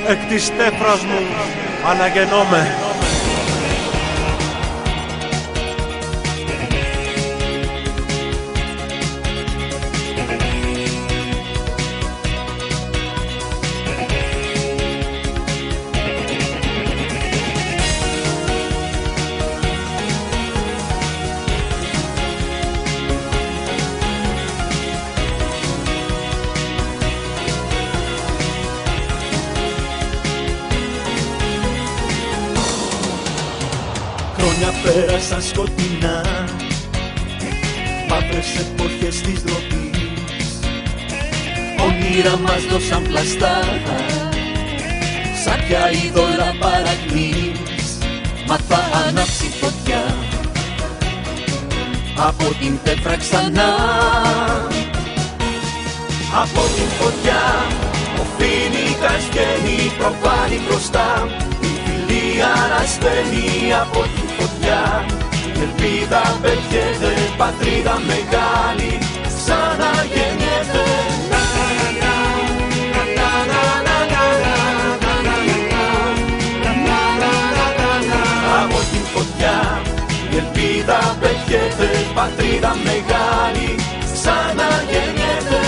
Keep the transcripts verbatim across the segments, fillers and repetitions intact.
εκ της τέφρας μου αναγεννώμαι. Χρόνια πέρασαν σκοτεινά, μαύρες εποχές της ντροπής. Όνειρα μας δώσαν πλαστά, σαν πια είδωλα παρακμής. Μα θα ανάψει φωτιά από την τέφρα ξανά. Από την φωτιά ο Φοίνικας βγαίνει, προβάλλει μπροστά. Η ανασθενεί από τη φωτιά, ελπίδα πετιέται, πατρίδα μεγάλη, ξαναγεννιέται. Από τη φωτιά η ελπίδα πετιέται, πατρίδα μεγάλη, ξαναγεννιέται.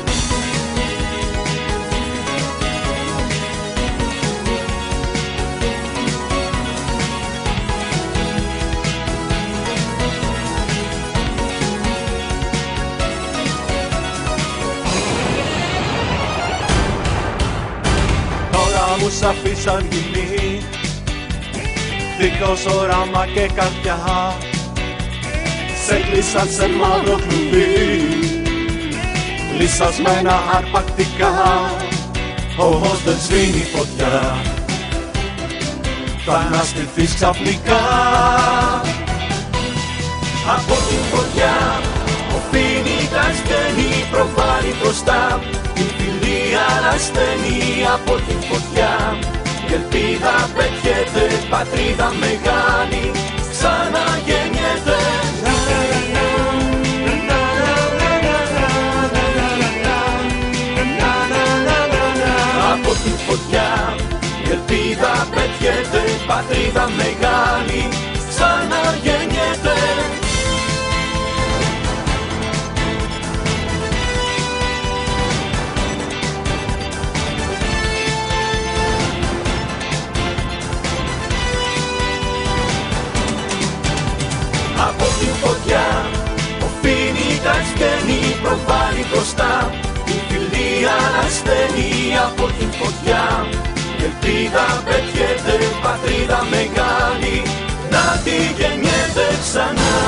Μου σ' αφήσαν γυμνή, δίχως όραμα και καρδιά. Σε κλείσαν σε μαύρο κλουβί, λυσασμένα αρπακτικά. Όμως δεν σβήνει φωτιά, θα αναστηθείς ξαφνικά. Από την φωτιά ο Φοίνικας βγαίνει, προβάλλει μπροστά. Την φιλία ανασθενεί από την φωτιά, η ελπίδα πετιέται, πατρίδα μεγάλη, ξαναγεννιέται. Από την φωτιά η ελπίδα πετιέται, πατρίδα μεγάλη, ξαναγεννιέται. Από την φωτιά ο Φοίνικας βγαίνει, προβάλλει μπροστά. Η φιλία ανασθενεί από την φωτιά, η ελπίδα πετιέται, πατρίδα μεγάλη, να τη γεννιέται ξανά.